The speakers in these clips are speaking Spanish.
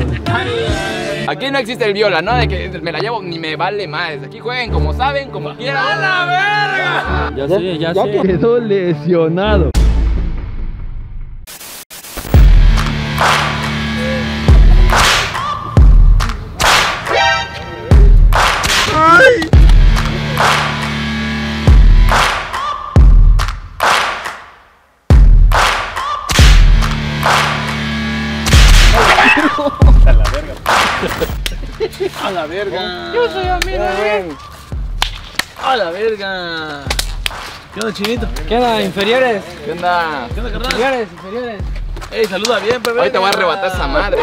Aquí no existe el viola, ¿no? De que me la llevo ni me vale más. Aquí jueguen como saben, como quieran. ¡A la verga! Ya sé, ya sé. Quedó lesionado. A la verga. Yo soy amigo. A la verga. ¿Qué onda, chinito? ¿Qué onda, inferiores? ¿Qué onda? ¿Qué onda, carnal? Inferiores, inferiores. Ey, saluda bien, bebé. Hoy te voy a arrebatar esa madre.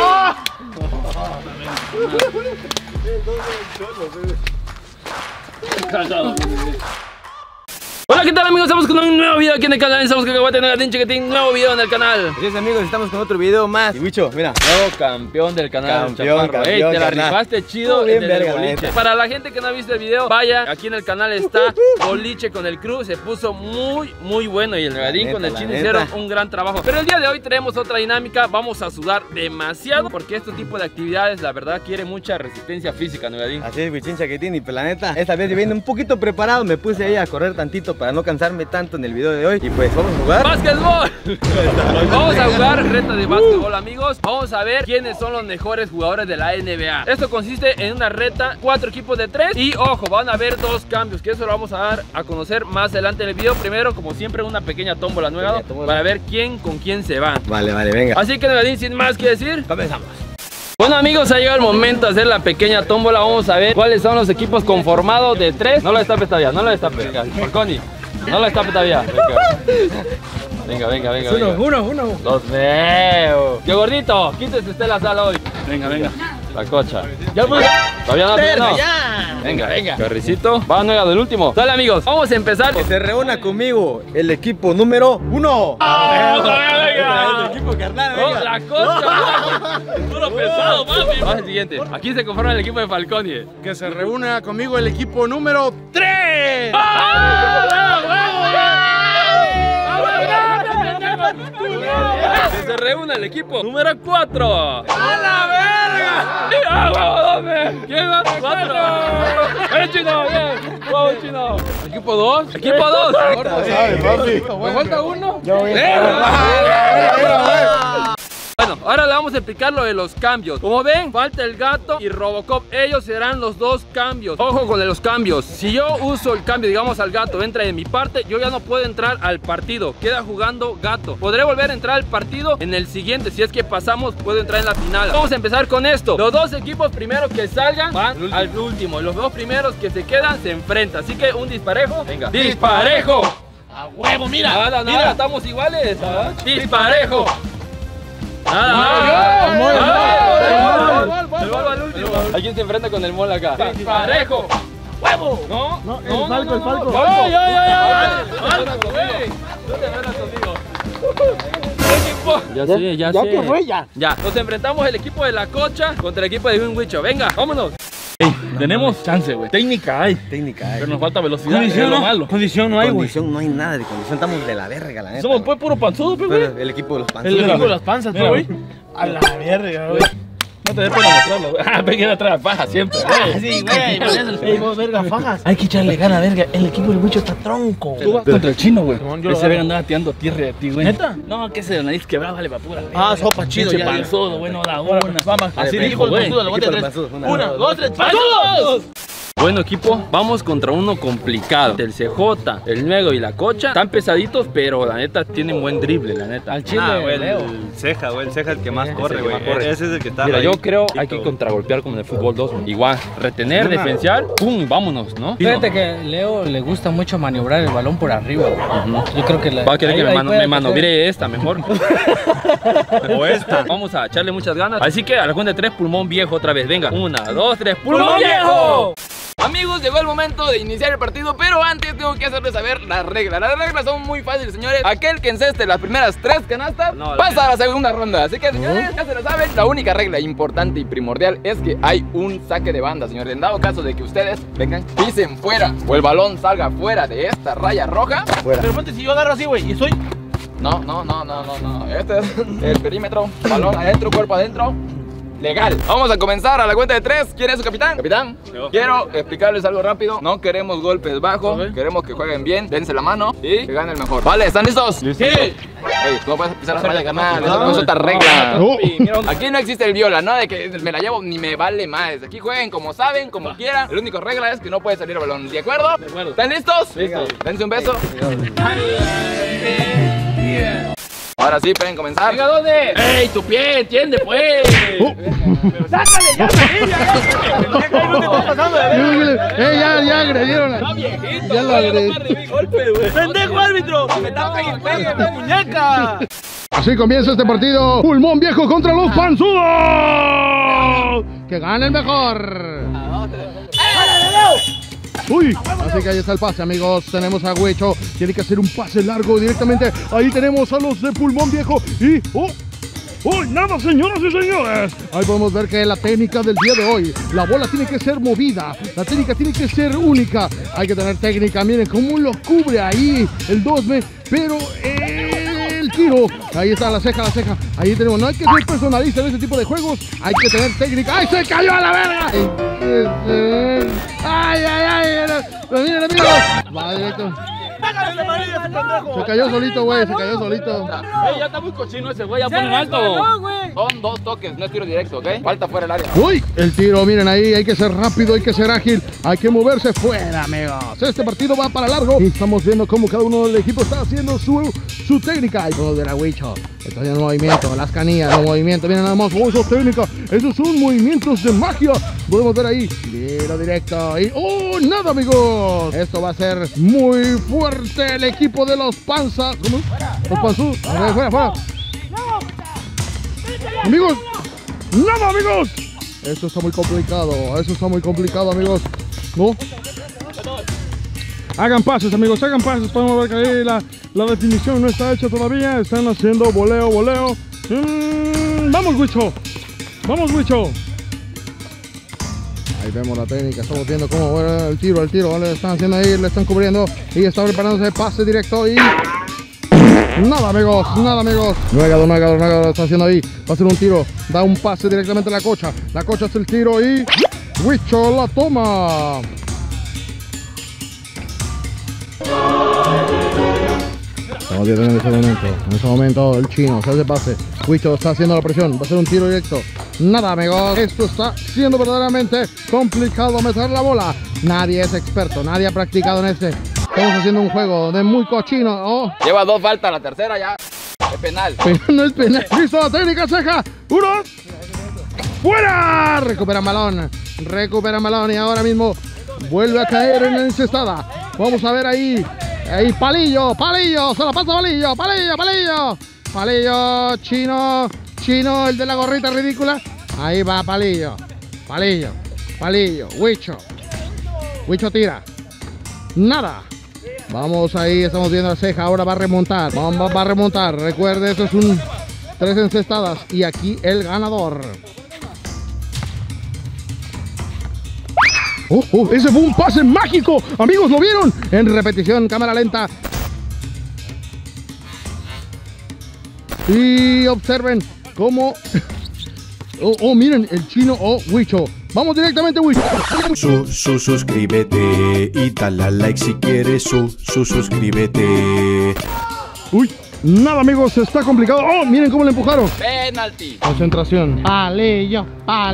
Hola, ¿qué tal, amigos? Estamos con un nuevo video aquí en el canal. Estamos con Cacahuate, Negadín, Chiquitín. Nuevo video en el canal. Así es, amigos, estamos con otro video más. Y Wicho, mira. Nuevo campeón del canal. Campeón, Chaparro. Ey, te la carnal. rifaste chido. Estuvo bien en el verga, la boliche. neta. Para la gente que no ha visto el video, vaya, aquí en el canal está Boliche con el crew. Se puso muy bueno. Y el Negadín La con el neta, Chino la hicieron neta. un gran trabajo. Pero el día de hoy tenemos otra dinámica. Vamos a sudar demasiado porque este tipo de actividades, la verdad, quiere mucha resistencia física, Negadín. Así es, Wichin Chaquetín. Y pues la neta, esta vez viene un poquito preparado. Me puse ahí a correr tantito para no cansarme tanto en el video de hoy. Y pues vamos a jugar. ¡Básquetbol! Vamos a jugar reta de básquetbol, amigos. Vamos a ver quiénes son los mejores jugadores de la NBA. Esto consiste en una reta, 4 equipos de 3. Y ojo, van a haber 2 cambios, que eso lo vamos a dar a conocer más adelante en el video. Primero, como siempre, una pequeña tómbola nueva para ver quién con quién se va. Vale, venga. Así que, Negadín, sin más que decir, Comenzamos. bueno, amigos, ha llegado el momento de hacer la pequeña tómbola. Vamos a ver cuáles son los equipos conformados de 3. No lo destapes todavía, no lo destapes. Venga, Porconi, no lo destapes todavía. Venga. Uno. Los veo. Yo, gordito, quítese usted la sala hoy. Venga. La cocha. Ya pues. Todavía no, no. Ya. Venga. Carricito. Va, no, del último. Dale, amigos, vamos a empezar. Que se reúna conmigo el equipo número 1. Venga. El equipo carnal, Oh, venga. la cocha. Puro pesado, papi. Vamos al siguiente. Aquí se conforma el equipo de Falconi. Que se reúna conmigo el equipo número 3. Que se reúna el equipo número 4. ¡A la verga! ¿Dónde? ¿Quién va? 4. ¡El chino! ¡Bien! ¡Wow, chino! ¿Equipo 2? ¡Equipo 2! ¿Me falta uno? Bueno, ahora le vamos a explicar lo de los cambios. Como ven, falta el gato y Robocop. Ellos serán los 2 cambios. Ojo con los cambios. Si yo uso el cambio, digamos, al gato entra de mi parte, yo ya no puedo entrar al partido. Queda jugando gato. Podré volver a entrar al partido en el siguiente. Si es que pasamos, puedo entrar en la final. Vamos a empezar con esto. Los 2 equipos primero que salgan van al último. Los 2 primeros que se quedan se enfrentan. Así que un disparejo. Venga. ¡Disparejo! ¡A huevo, mira! Nada, estamos iguales. ¡Disparejo! Gol. El gol al último. Alguien se enfrenta con el mol acá. Parejo. ¡Huevo! No, el Falco. ¡Falco! No te metas conmigo. Ya sé. Ya que fue, ya. Ya, nos enfrentamos el equipo de la cocha contra el equipo de Winwicho. Venga, vámonos. Tenemos chance, güey. Técnica hay. Pero nos falta velocidad. Condición, es lo ¿no? malo. Condición no hay, güey. Condición, no hay nada de condición. Estamos de la verga, la neta. Somos pues puro panzudo, pues, güey. Pero el equipo de los El panzones. equipo de las panzas, pues, güey. A la verga, güey. No te des pena mostrarlo, güey. Ah, pequeña atrás, paja siempre. Sí, güey. Ey, vos, verga, fajas. Hay que echarle gana, verga. El equipo del bicho está tronco. Tú vas contra el chino, güey. Yo lo Ese hago. verga andaba tirando tierra de ti, güey. ¿Neta? No, que ese de nariz quebrada vale pa' pura. Ah, sopa chido, Pinche ya. panzudo, güey, no la Ahora, una. vamos. Así El dijo, equipo del güey. panzudo, aguante Equipo de tres. panzudos, 1, 2, 3, ¡Panzudos! Bueno, equipo, vamos contra uno complicado. El CJ, el Nuevo y la Cocha están pesaditos, pero la neta tienen buen drible, la neta. Al chile, güey, Leo. el ceja, güey, el ceja es el que más Ese corre, es el que güey. más corre. Ese es el que está Mira, ahí. yo creo hay que contragolpear como en el fútbol 2. Igual, retener, defensiar, pum, vámonos, ¿no? Fíjate que Leo le gusta mucho maniobrar el balón por arriba. Yo creo que Va a querer que me manovire esta mejor. O esta. Vamos a echarle muchas ganas. Así que a la cuenta de 3, pulmón viejo otra vez. Venga, 1, 2, 3, pulmón viejo. Amigos, llegó el momento de iniciar el partido, pero antes tengo que hacerles saber las reglas. Las reglas son muy fáciles, señores. Aquel que enceste las primeras 3 canastas pasa a la segunda ronda. Así que, señores, ya se lo saben. La única regla importante y primordial es que hay un saque de banda, señores. En dado caso de que ustedes vengan, pisen fuera o el balón salga fuera de esta raya roja. Pero ponte, si yo agarro así, güey, y soy... No. Este es el perímetro. Balón adentro, cuerpo adentro. legal. Vamos a comenzar a la cuenta de 3. ¿Quién es su capitán? Capitán, quiero explicarles algo rápido. No queremos golpes bajos, queremos que jueguen bien, dense la mano y que gane el mejor. Vale, ¿están listos? Sí. Ey, no puedes pisar la raya, carnal. Eso no es otra regla. Aquí no existe el viola, no de que me la llevo ni me vale más. Aquí jueguen como saben, como quieran. La única regla es que no puede salir el balón. ¿De acuerdo? De acuerdo. ¿Están listos? Listo. Dense un beso. Ahora sí, pueden comenzar. Venga, ¿dónde? ¡Ey, tu pie! ¡Entiende, pues! ¡Sácale ya, ya agredieron. Ya lo agredieron. ¡Pendejo árbitro! ¡Me tapa y pegue, la muñeca! Así comienza este partido. Pulmón Viejo contra los panzudos. Que gane el mejor. Uy, así que ahí está el pase, amigos. Tenemos a Huicho, tiene que hacer un pase largo directamente. Ahí tenemos a los de Pulmón Viejo y... nada, señoras y señores. Ahí podemos ver que la técnica del día de hoy, la bola tiene que ser movida, la técnica tiene que ser única. Hay que tener técnica, miren cómo lo cubre ahí el 2B, pero el tiro, ahí está la ceja. Ahí tenemos, no hay que ser personalista en este tipo de juegos, hay que tener técnica. ¡Ay, se cayó a la verga! ¡Ay! Miren, va directo. Se cayó solito, güey, se cayó solito. Ya está muy cochino ese güey, ya ponen alto. Son 2 toques, no es tiro directo, ¿ok? Falta fuera el área. Uy, el tiro, miren ahí, hay que ser rápido, hay que ser ágil, hay que moverse fuera, amigos. Este partido va para largo y estamos viendo cómo cada uno del equipo está haciendo su técnica. Ahí podemos ver a Huicho, está haciendo movimiento, las canillas, los movimientos, miren nada más, eso es técnica, esos son movimientos de magia. Podemos ver ahí, tiro directo y nada, amigos. Esto va a ser muy fuerte el equipo de los panzas. ¿Cómo? Los panzas. Fuera. Amigos, nada, amigos. Eso está muy complicado, amigos. No. Hagan pases, amigos, podemos ver que ahí la definición no está hecha todavía. Están haciendo voleo. Vamos, Huicho. Ahí vemos la técnica, estamos viendo cómo el tiro, le están haciendo ahí, le están cubriendo y está preparándose el pase directo y... Nada, amigos. Nuegado está haciendo ahí, va a hacer un tiro, da un pase directamente a la cocha hace el tiro y... Huicho la toma. Estamos viendo en ese momento el chino se hace pase, Huicho está haciendo la presión, va a hacer un tiro directo. Nada, amigos, esto está siendo verdaderamente complicado meter la bola. Nadie es experto, nadie ha practicado en este. Estamos haciendo un juego de muy cochino. Lleva 2 faltas, la tercera ya es penal. Pero no es penal. Listo, la técnica, ceja. 1. ¡Fuera! Recuperan balón y ahora mismo vuelve a caer en la encestada. Vamos a ver ahí, palillo, se la pasa palillo, chino, el de la gorrita ridícula. Ahí va palillo, Huicho tira. Nada. Vamos ahí, estamos viendo a ceja, ahora va a remontar. Va a remontar. Recuerde, eso es 3 encestadas y aquí el ganador. Ese fue un pase mágico. Amigos, ¿lo vieron? En repetición, cámara lenta. Y observen cómo... miren, el chino, Huicho. Vamos directamente, Huicho. Suscríbete y dale a like si quieres. Suscríbete. Uy, nada, amigos, está complicado. Miren cómo le empujaron. Penalti. Concentración. Palillo.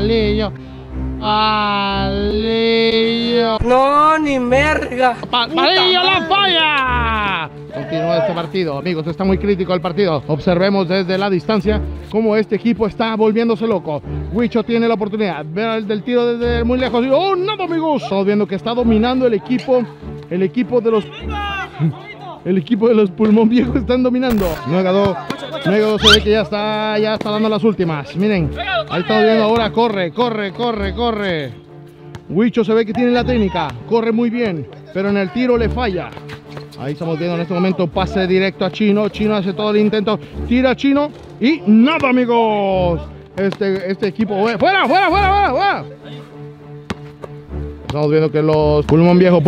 No, ni merga. ¡Palillo la falla! Continúa este partido, amigos, está muy crítico el partido. Observemos desde la distancia cómo este equipo está volviéndose loco. Huicho tiene la oportunidad, ver el del tiro desde muy lejos. ¡Nada, amigos! Estamos viendo que está dominando el equipo de los... El equipo de los Pulmón Viejo están dominando. Nuegado se ve que ya está dando las últimas. Miren, ahí estamos viendo ahora, corre. Huicho se ve que tiene la técnica, corre muy bien, pero en el tiro le falla. Ahí estamos viendo en este momento pase directo a Chino. Chino hace todo el intento, tira a Chino y nada, amigos. Este equipo, fuera. Estamos viendo que los Pulmón Viejo.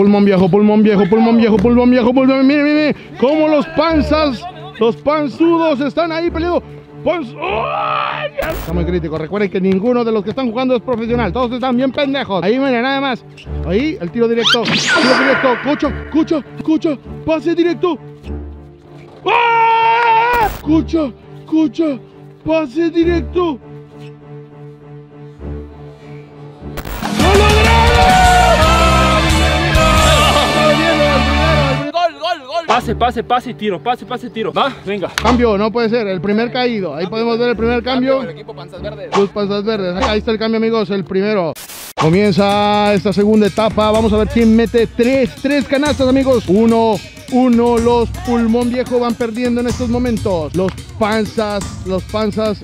Miren, cómo los panzudos están ahí peleando. ¡Ay! Está muy crítico. Recuerden que ninguno de los que están jugando es profesional. Todos están bien pendejos. Ahí, miren, nada más. Ahí, el tiro directo. Tiro directo. Cocha. Pase directo. ¡Ah! Cocha. Pase directo. ¡Lo lograron! Gol. Pase y tiro. Va, venga. Cambio, no puede ser. El primer caído. Ahí podemos ver el primer cambio. El equipo Panzas Verdes. Los Panzas Verdes. Ahí está el cambio, amigos. El primero. Comienza esta segunda etapa. Vamos a ver quién mete tres canastas, amigos. Uno. Los Pulmón Viejo van perdiendo en estos momentos. Los panzudos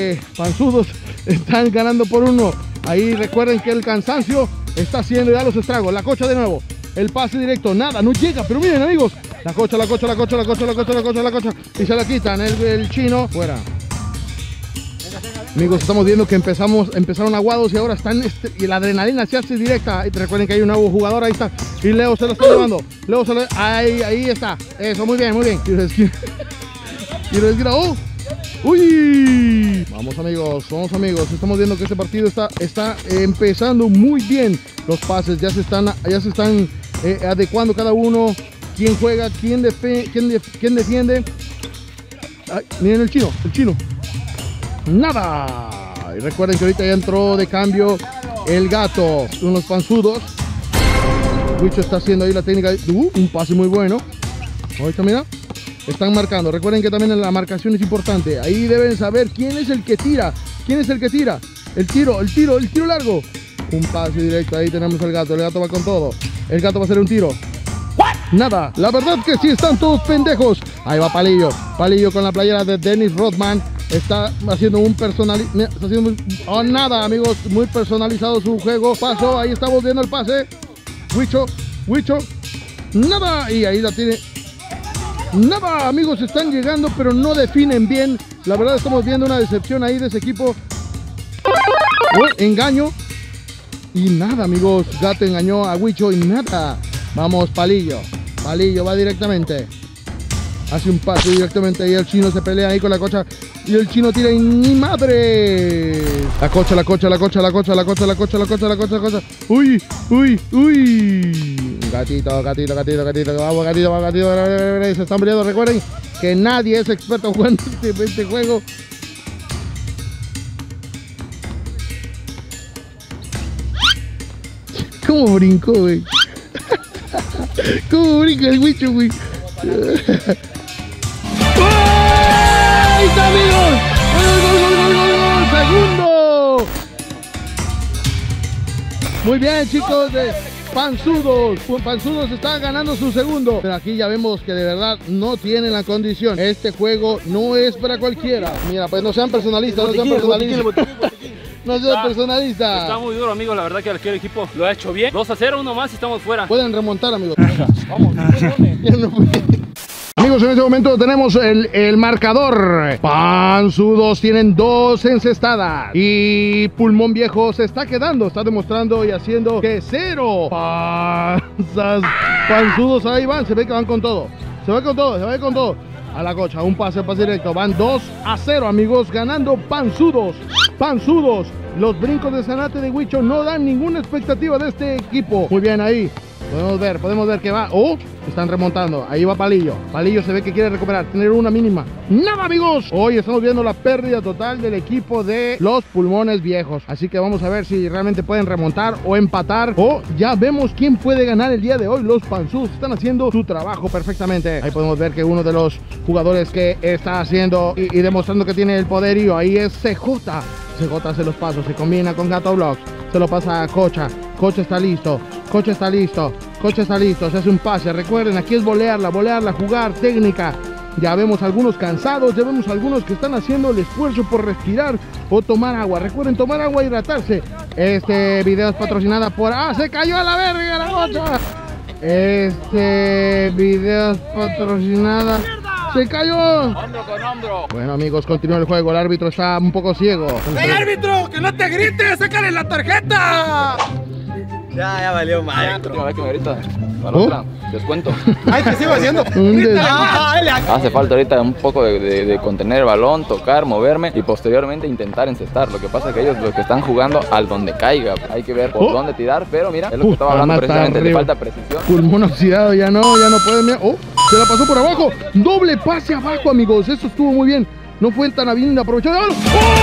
están ganando por 1. Ahí recuerden que el cansancio está haciendo ya los estragos. La Cocha de nuevo. El pase directo, nada, no llega. Pero miren, amigos. La Cocha. Y se la quitan. El chino, fuera. Amigos, estamos viendo que empezaron aguados y ahora están y la adrenalina se hace directa. Recuerden que hay un nuevo jugador, ahí está. Y Leo se lo está llevando. Ahí está. Eso, muy bien. Tiro de esquina. ¡Oh! ¡Uy! Vamos amigos. Estamos viendo que este partido está empezando muy bien. Los pases ya se están adecuando cada uno. ¿Quién juega? ¿Quién defiende? Ay, miren el chino. Nada. Y recuerden que ahorita ya entró de cambio el gato. Unos panzudos. Wicho está haciendo ahí la técnica. Un pase muy bueno. Ahorita mira. Están marcando. Recuerden que también la marcación es importante. Ahí deben saber quién es el que tira. El tiro largo. Un pase directo. Ahí tenemos al gato. El gato va con todo. El gato va a hacer un tiro. Nada. La verdad que sí están todos pendejos. Ahí va Palillo. Palillo con la playera de Dennis Rodman. Está haciendo un nada, amigos. Muy personalizado su juego. Pasó. Ahí estamos viendo el pase. Wicho. Nada. Y ahí la tiene. Nada, amigos, están llegando, pero no definen bien. La verdad estamos viendo una decepción ahí de ese equipo. Engaño. Y nada, amigos. Gato engañó a Wicho y nada. Vamos, Palillo. Palillo va directamente. Hace un pase directamente y el chino se pelea ahí con la Cocha. Y el chino tira y ni madre. La Cocha. Uy. Gatito. Vamos, gatito. Se están peleando. Recuerden que nadie es experto jugando este juego. ¿Cómo brincó, güey? ¿Cómo brinca el Wicho, güey? ¡Ahí está, amigos! ¡Gol! ¡Segundo! Muy bien, chicos. Panzudos está ganando su segundo. Pero aquí ya vemos que de verdad no tienen la condición. Este juego no es para cualquiera. Mira, pues no sean personalistas. No sean personalistas. Está muy duro, amigos. La verdad que aquel equipo lo ha hecho bien. 2-0, uno más y estamos fuera. Pueden remontar, amigos. Vamos. Amigos, en este momento tenemos el marcador. Panzudos tienen 2 encestadas. Y Pulmón Viejo se está quedando. Está demostrando y haciendo que 0. Panzudos ahí van. Se ve que van con todo. Se va con todo. A la Cocha, un pase directo. Van 2-0, amigos. Ganando Panzudos. Los brincos de Zanate de Wicho no dan ninguna expectativa de este equipo. Muy bien ahí. Podemos ver que va. Oh, están remontando. Ahí va Palillo. Palillo se ve que quiere recuperar, tener una mínima. ¡Nada, amigos! Hoy estamos viendo la pérdida total del equipo de los Pulmones Viejos. Así que vamos a ver si realmente pueden remontar o empatar. O ya vemos quién puede ganar el día de hoy. Los Panzudos están haciendo su trabajo perfectamente. Ahí podemos ver que uno de los jugadores que está haciendo y demostrando que tiene el poderío ahí es CJ. CJ hace los pasos, se combina con Gato Vlogs. Se lo pasa a Cocha. Cocha está listo, se hace un pase. Recuerden, aquí es volearla, jugar, técnica. Ya vemos algunos cansados, ya vemos algunos que están haciendo el esfuerzo por respirar o tomar agua. Recuerden tomar agua y hidratarse. Este video es patrocinado por... ¡Ah, se cayó a la verga la Cocha! Este video es patrocinada... ¡Se cayó! Hombro con hombro. Bueno, amigos, continúa el juego. El árbitro está un poco ciego. ¡Ey, árbitro! ¡Que no te grites! ¡Sácale la tarjeta! Ya valió mal. Última vez que me grita. Balón, descuento. Ay, te sigo haciendo. Hace falta ahorita un poco de contener el balón, tocar, moverme y posteriormente intentar encestar. Lo que pasa es que ellos los que están jugando al donde caiga. Hay que ver por dónde tirar, pero mira, es lo que estaba hablando precisamente, le falta precisión. Pulmón oxidado, ya no puede. Mira. Oh, se la pasó por abajo. Doble pase abajo, amigos. Eso estuvo muy bien. No fue tan bien aprovechado. ¡Oh!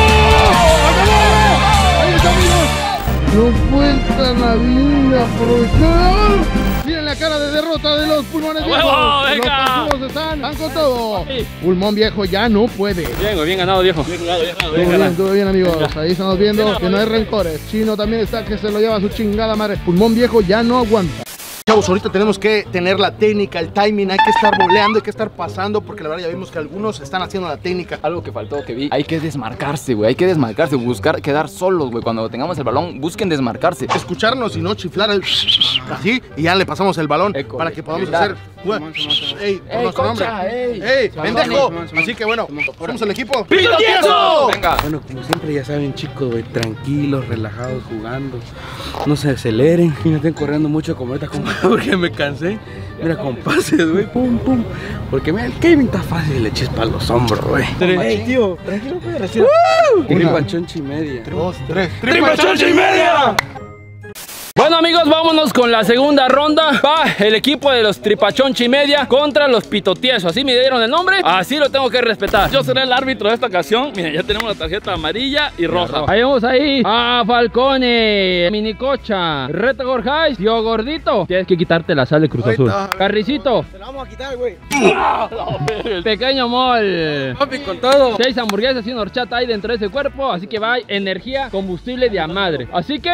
Ahí está, amigos. No fue tan bien aprovechado. Miren la cara de derrota de los pulmones viejos. Los pasivos están con todo. Pulmón viejo ya no puede. Bien ganado, viejo. Todo bien, amigos. Ahí estamos viendo que no hay rencores. Chino también está que se lo lleva a su chingada madre. Pulmón viejo ya no aguanta. Chavos, ahorita tenemos que tener la técnica, el timing, hay que estar voleando, hay que estar pasando, porque la verdad ya vimos que algunos están haciendo la técnica. Algo que faltó, que vi, hay que desmarcarse, güey, hay que desmarcarse, buscar quedar solos, güey. Cuando tengamos el balón, busquen desmarcarse. Escucharnos y no chiflar así, y ya le pasamos el balón para que podamos hacer... ¡Ey, por nuestro nombre! ¡Ey, pendejo! Así que bueno, somos el equipo ¡Pito Tieso! Venga. Bueno, como siempre ya saben, chicos, güey, tranquilos, relajados, jugando. No se aceleren y no estén corriendo mucho como ahorita, porque me cansé. Mira, con pases, güey, pum, pum. Porque mira, el Kevin está fácil, le chispa los hombros, güey. Ey, tío, tranquilo, puede respirar. Tripachoncha y media. 2, 3. ¡Tripachoncha y media! Bueno, amigos, vámonos con la segunda ronda. Va el equipo de los Tripachoncha y media contra los Pito Tieso. Así me dieron el nombre, así lo tengo que respetar. Yo seré el árbitro de esta ocasión. Miren, ya tenemos la tarjeta amarilla y roja. Ahí vamos ahí a Falcone, Minicocha, Reto Gorjais, Tío Gordito. Tienes que quitarte la sal de Cruz Azul. Carricito. Te la vamos a quitar, güey. Pequeño Mol. Papi, con todo. 6 hamburguesas y una horchata ahí dentro de ese cuerpo. Así que va energía, combustible de a madre. Así que...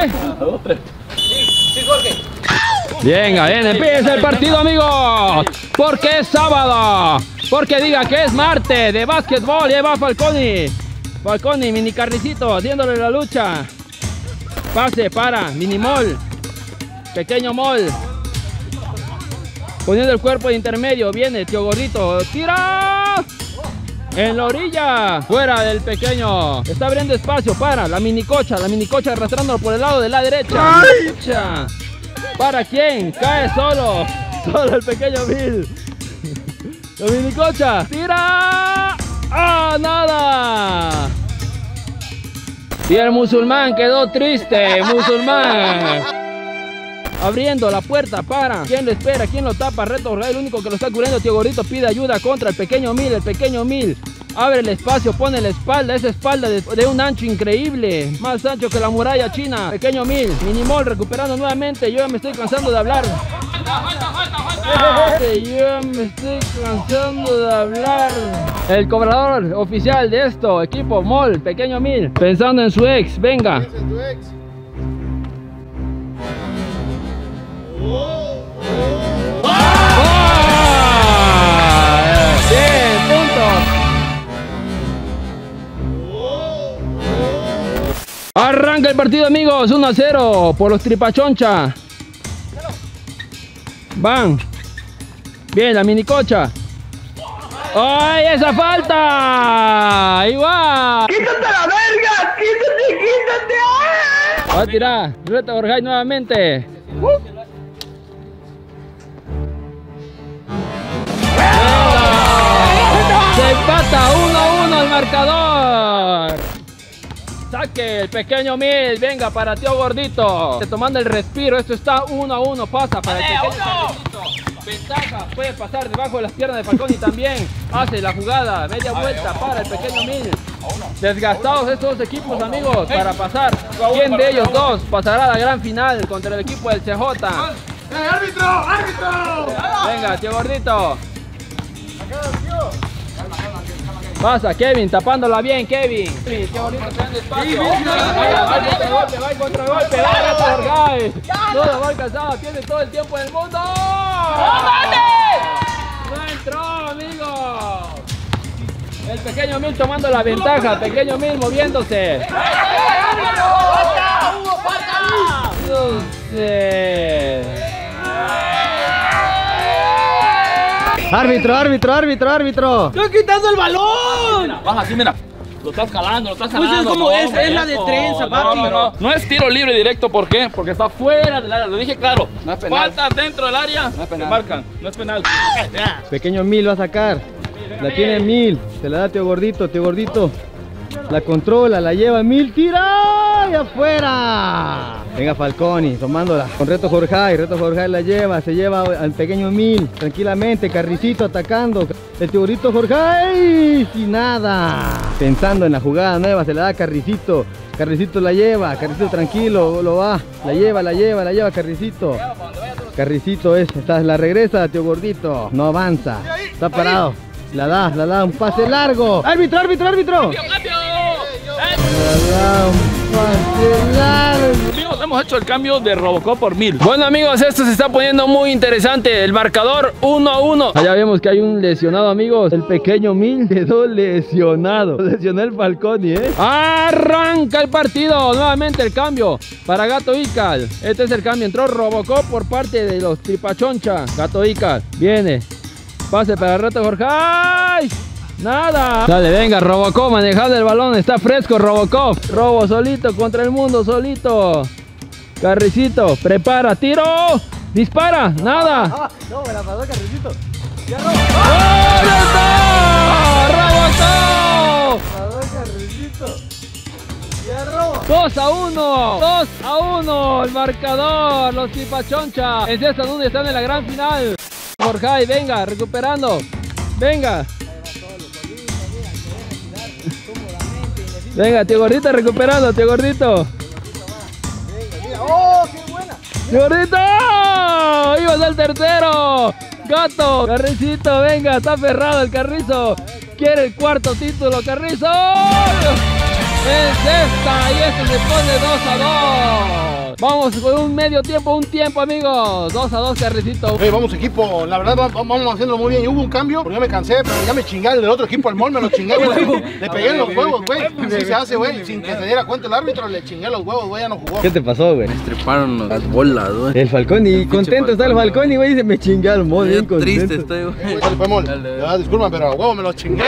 Venga, bien, empieza el partido, amigos. Porque es sábado. Porque diga que es martes de básquetbol. Y ahí va Falconi. Falconi, mini carricito, haciéndole la lucha. Pase para Mini Mol. Pequeño Mol. Poniendo el cuerpo de intermedio. Viene Tío Gordito. ¡Tira! En la orilla, fuera del pequeño. Está abriendo espacio para la minicocha arrastrándolo por el lado de la derecha. ¿Para quién? Cae solo. Solo el pequeño Bill. La minicocha. ¡Tira! ¡Ah, nada! Y el musulmán quedó triste. Musulmán. Abriendo la puerta para... ¿Quién lo espera? ¿Quién lo tapa? Reto Gorjais, el único que lo está cubriendo. Tío Gordito pide ayuda contra el pequeño Mil. El pequeño Mil abre el espacio, pone la espalda. Esa espalda de un ancho increíble. Más ancho que la muralla china. Pequeño Mil. Minimol recuperando nuevamente. Yo ya me estoy cansando de hablar. Yo me estoy cansando de hablar. El cobrador oficial de esto. Equipo Mol. Pequeño Mil. Pensando en su ex. Venga. Bien, puntos. Arranca el partido, amigos. 1-0 por los Tripachoncha. Van. Bien, la minicocha. ¡Ay, esa falta! ¡Igual! ¡Quítate la verga! ¡Quítate! Va a tirar. Reto Gorjais nuevamente. Se empata 1-1 el marcador. Saque el pequeño Mil. Venga para Tío Gordito. Tomando el respiro. Esto está 1-1. Pasa para el pequeño Carricito. Ventaja. Puede pasar debajo de las piernas de Falconi también. Hace la jugada. Media vuelta para el pequeño Mil. Desgastados estos dos equipos, amigos, para pasar. ¿Quién de ellos dos pasará a la gran final contra el equipo del CJ? ¡Árbitro! ¡Árbitro! Venga, Tío Gordito. Pasa, Kevin, tapándola bien, Kevin. Tío Gordito está en espacio. Va el contragolpe, va el contragolpe. Va Reto Gorjais. No la va a alcanzar, tiene todo el tiempo del mundo. No entró, amigos. El pequeño Mil tomando la ventaja. Pequeño Mil moviéndose. No sé. Árbitro. ¡Estoy quitando el balón! Baja así, mira. Lo estás jalando, lo estás Pues jalando. es como es la de trenza, papi. No es tiro libre directo, ¿por qué? Porque está fuera del área, lo dije claro. No es penal. Falta dentro del área, No es penal. te marcan, no es penal. Pequeño Mil va a sacar. La tiene Mil. Se la da Tío Gordito. Tío Gordito la controla, la lleva Mil. ¡Tira! ¡Y afuera! Venga Falconi tomándola con Reto Jorge. Reto Jorge la lleva. Se lleva al pequeño Mil. Tranquilamente. Carricito atacando. El Tío Gordito Jorge. Sin nada. Pensando en la jugada nueva. Se la da Carricito. Carricito la lleva. Carricito tranquilo. Lo va. La lleva Carricito. Carricito la regresa Tío Gordito. No avanza. Está parado. La da, un pase largo. ¡Árbitro! ¡Cambio! La da un pase largo. Amigos, hemos hecho el cambio de Robocop por 1000. Bueno amigos, esto se está poniendo muy interesante. El marcador 1-1. Allá vemos que hay un lesionado, amigos. El pequeño Mil quedó lesionado. Lesionó el Falconi, Arranca el partido. Nuevamente el cambio para Gato Ical. Este es el cambio. Entró Robocop por parte de los Tripachoncha. Gato Ical viene. Pase para Reto Jorge. ¡Ay! Nada. Dale, venga, Robocop manejando el balón. Está fresco Robocop. Robo solito contra el mundo, solito. Carricito, prepara, tiro. Dispara, nada. No, me la pasó Carricito. ¡Oh, ya está! ¡Robocop! Pasó Carricito. 2-1 el marcador. Los Tripachoncha en César Núñez están en la gran final. Jorge, venga, recuperando. Venga. Venga, Tío Gordito recuperando, Tío Gordito. ¡Oh, qué buena! ¡Tío Gordito! ¡Ibas al tercero! Gato, Carricito, venga, está aferrado el Carrizo. Quiere el cuarto título, Carrizo. Es esta y este se pone 2-2. Vamos con un medio tiempo, un tiempo, amigos. 2-2, Carricito. Vamos equipo, la verdad vamos haciéndolo muy bien. Y hubo un cambio, porque ya me cansé, pero ya me chingué el del otro equipo, al mol, me lo chingué, güey. Le pegué en los huevos, güey. Así se hace, güey. Sin que se diera cuenta el árbitro, le chingué los huevos, güey, ya no jugó. ¿Qué te pasó, güey? Treparon las bolas, güey. El Falconi, contento está el Falconi, güey. Dice, me chingué al mol, bien contento. Triste estoy, güey. Dale, fue mol. Disculpa, pero a huevo me lo chingué,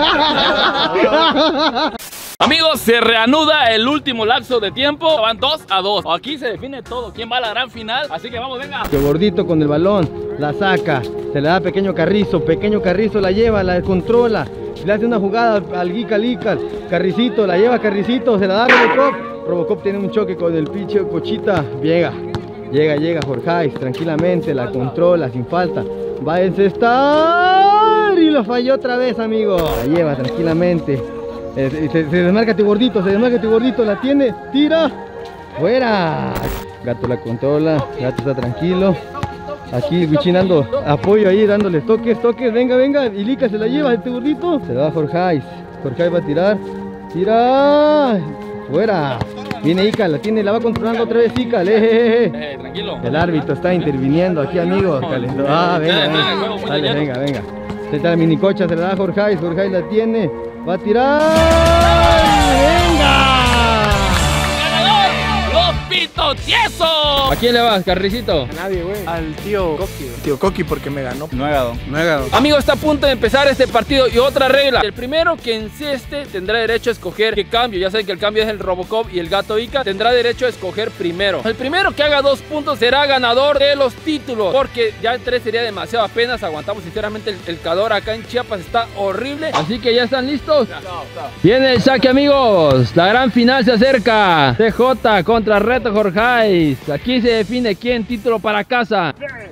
güey. Amigos, se reanuda el último lapso de tiempo. Van 2-2. Aquí se define todo. ¿Quién va a la gran final? Así que vamos, venga. Tío Gordito con el balón, la saca, se le da a Pequeño Carrizo la lleva, la controla, le hace una jugada al Ical, Carricito, la lleva Carricito, se la da a Robocop. Robocop tiene un choque con el pinche Cochita, llega Jorge, tranquilamente, la controla sin falta, va a encestar y lo falló otra vez, amigo. La lleva tranquilamente. Se desmarca Tío Gordito, la tiene, tira, fuera. Gato la controla, Gato está tranquilo. Aquí Guichinando apoyo ahí, dándole toques, venga. Y Lica se la lleva el Tío Gordito. Se la va Jorge va a tirar, tira, fuera. Viene Ica, la va controlando otra vez Ica. Tranquilo. El árbitro está interviniendo aquí, amigos. Calentó. Venga. Se está la minicocha, se la da Jorge la tiene. Va a tirar. ¡Venga! ¡Ganador! ¡Los Pitotiesos! ¿A quién le vas, Carricito? A nadie, güey. Al tío Coqui. Tío Coqui porque me ganó. No he ganado. Amigos, está a punto de empezar este partido y otra regla. El primero que enceste tendrá derecho a escoger qué cambio. Ya saben que el cambio es el Robocop y el Gato Ica. Tendrá derecho a escoger primero. El primero que haga 2 puntos será ganador de los títulos. Porque ya el 3 sería demasiado, apenas aguantamos. Sinceramente el calor acá en Chiapas está horrible. Así que ya están listos. Viene el saque, amigos. La gran final se acerca. CJ contra Reto Jorge. Aquí se define quién título para casa.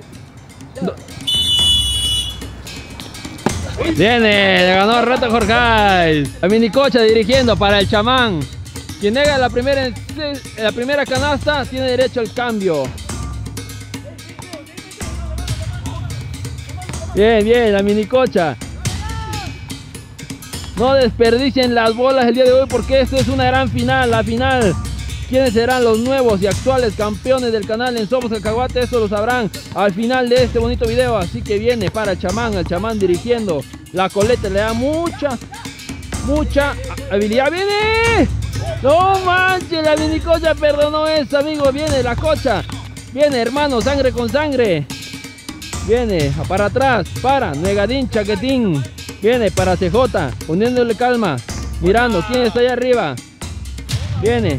Viene, le ganó Reto Jorge. La minicocha dirigiendo para el chamán. Quien haga la primera canasta tiene derecho al cambio. Bien, la minicocha. No desperdicien las bolas el día de hoy porque esto es una gran final, la final. ¿Quiénes serán los nuevos y actuales campeones del canal en Somos Cacahuate? Eso lo sabrán al final de este bonito video. Así que viene para el chamán dirigiendo. La coleta le da mucha habilidad. ¡Viene! ¡No manches! La minicocha perdonó eso, amigo. Viene la cocha. Viene, hermano, sangre con sangre. Viene, para atrás, para, negadín, chaquetín. Viene para CJ, poniéndole calma. Mirando, ¿quién está allá arriba? Viene.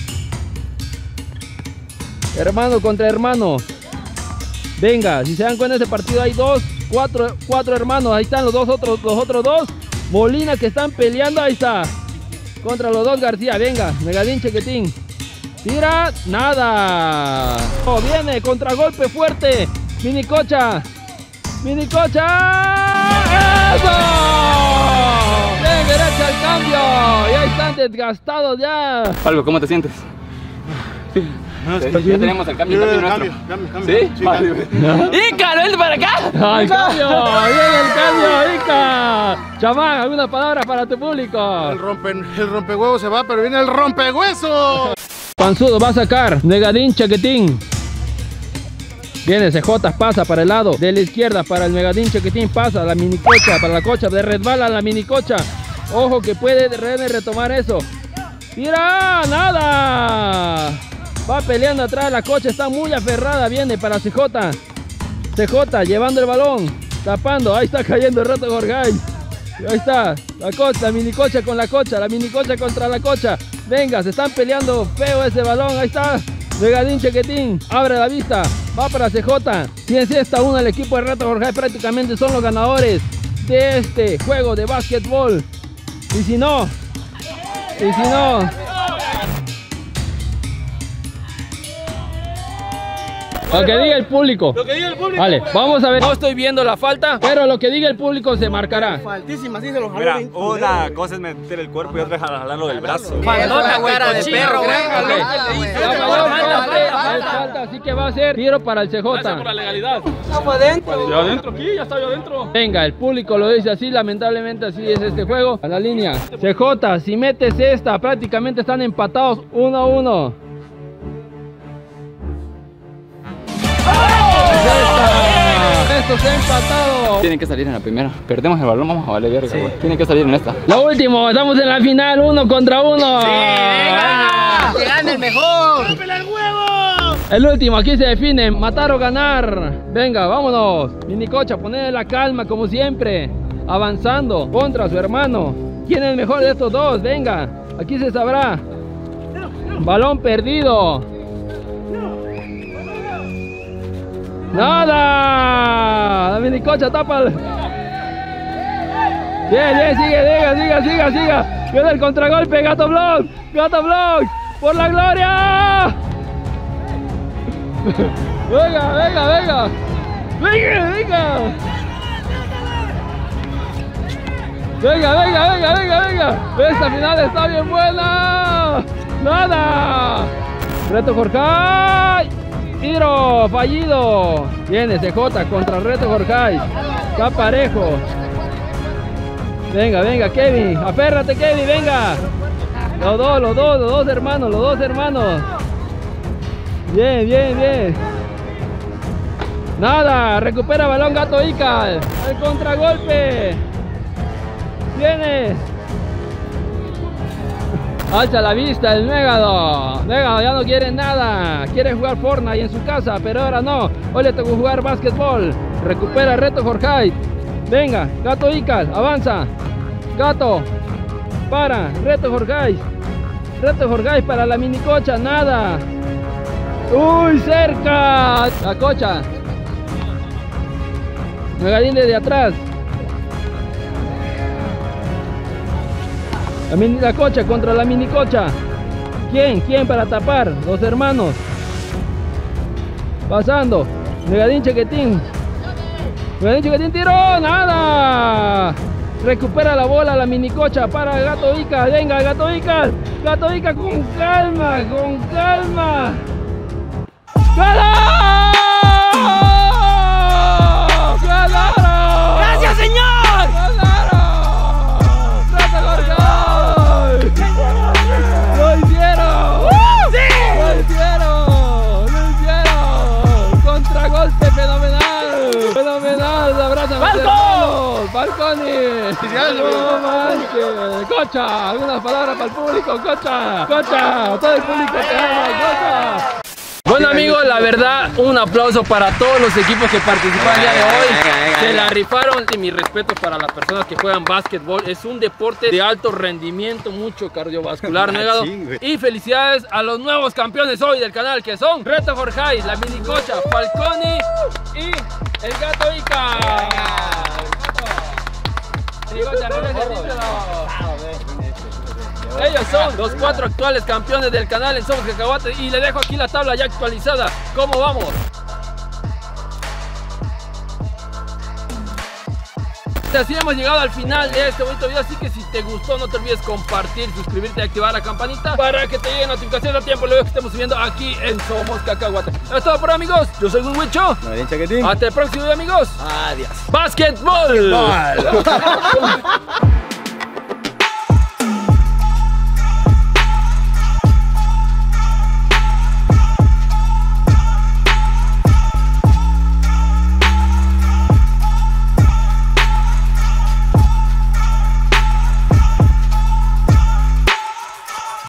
Hermano contra hermano. Venga, si se dan cuenta, en este partido hay cuatro hermanos. Ahí están los otros dos. Molina que están peleando, ahí está. Contra los dos García, venga, Megadín Chequetín. Tira, nada. Oh, viene, contragolpe fuerte. Minicocha. ¡Eso! Bien, derecha al cambio. Ya están desgastados ya. Pablo, ¿cómo te sientes? Sí. Ya tenemos el cambio nuestro. ¿Sí? ¡Ica, vente para acá! ¡Al cambio! ¡Viene el cambio, Ica! Chamán, ¿alguna palabra para tu público? El rompehuevo se va, pero viene el rompehueso. Panzudo va a sacar. Megadín Chequetín. Viene CJ, pasa para el lado de la izquierda para el Megadín Chequetín. Pasa la minicocha para la cocha. De resbala la minicocha. Ojo que puede retomar eso. ¡Tira! ¡Nada! Va peleando atrás, la cocha está muy aferrada, viene para CJ. CJ llevando el balón, tapando, ahí está cayendo el Reto Gorgay. Ahí está, la cocha, la minicocha con la cocha, la minicocha contra la cocha. Venga, se están peleando feo ese balón, ahí está. Megadín Chequetín, abre la vista, va para CJ. Si es esta una, el equipo de Reto Gorgay prácticamente son los ganadores de este juego de básquetbol. Y si no... Lo que diga el público. Vale, vamos a ver. No estoy viendo la falta, pero lo que diga el público se marcará. Faltísima, sí se lo jaló. Mira, una cosa es meter el cuerpo y otra es jalarlo del brazo. Faltota, cara de perro, güey. Falta, así que va a ser tiro para el CJ. Gracias por la legalidad. Estamos adentro. Ya adentro aquí, ya está yo adentro. Venga, el público lo dice así, lamentablemente así es este juego. A la línea. CJ, si metes esta, prácticamente están empatados 1-1. Esto se ha empatado. Tienen que salir en la primera. Perdemos el balón, vamos a valer verga, güey. Tienen que salir en esta. Lo último, estamos en la final, 1 contra 1. ¡Sí, venga! ¡Que gane el mejor! ¡Rómpela el huevo! El último, aquí se define, matar o ganar. Venga, vámonos. Minicocha, ponle la calma como siempre. Avanzando contra su hermano. ¿Quién es el mejor de estos dos? Venga, aquí se sabrá. Balón perdido. ¡Nada! La minicocha tapa. Bien, siga. Viene el contragolpe, Gato Block. Por la gloria. Venga. Esta final está bien buena. Nada. Reto Jorge. Tiro fallido. Viene CJ contra el Reto Gorgay. Está parejo. Venga, Kevin. Aférrate, Kevin, venga. Los dos hermanos. Bien. Nada, recupera balón Gato Ica. El contragolpe. Viene. Alza la vista el Megado ya no quiere nada. Quiere jugar Fortnite en su casa, pero ahora no. Hoy le tocó jugar básquetbol. Recupera el Reto Jorge. Venga, Gato Ica, avanza. Gato, para, Reto Jorge para la minicocha, nada. Uy, cerca. La cocha. Megadín desde atrás. La cocha contra la minicocha. ¿Quién para tapar? Los hermanos. Pasando. Megadín Chequetín. Tiro. Nada. Recupera la bola la minicocha para Gato Ica. Venga, Gato Ica con calma. ¡Ganaron! ¡Gracias, señor! ¡Lo hicieron! Contragolpe fenomenal. Abraza a mis hermanos. Balconi. No manches. Cocha, algunas palabras para el público. Cocha, todo el público te ama. Cocha. Bueno amigos, la verdad, un aplauso para todos los equipos que participaron el día de hoy. Se la rifaron y mi respeto para las personas que juegan básquetbol. Es un deporte de alto rendimiento, mucho cardiovascular, negado. Y felicidades a los nuevos campeones hoy del canal, que son Reto Jorge, la minicocha Falconi y el gato Ica. Ellos son los 4 actuales campeones del canal en Somos Cacahuates. Y le dejo aquí la tabla ya actualizada. ¿Cómo vamos? Así hemos llegado al final de este bonito video, así que si te gustó no te olvides compartir, suscribirte y activar la campanita para que te lleguen notificaciones a tiempo luego que estemos subiendo aquí en Somos Cacahuates. Eso es todo por hoy, amigos, yo soy Gun Wicho. Hasta el próximo video, amigos. Adiós. ¡Básquetbol!